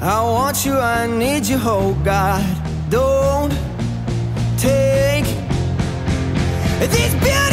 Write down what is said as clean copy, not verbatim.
I want you, I need you, oh God. Don't take these beautiful